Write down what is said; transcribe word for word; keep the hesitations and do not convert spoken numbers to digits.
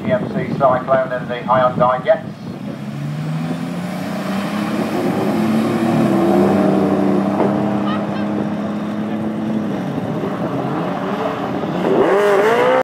G M C Syclone and the Hyundai Jets.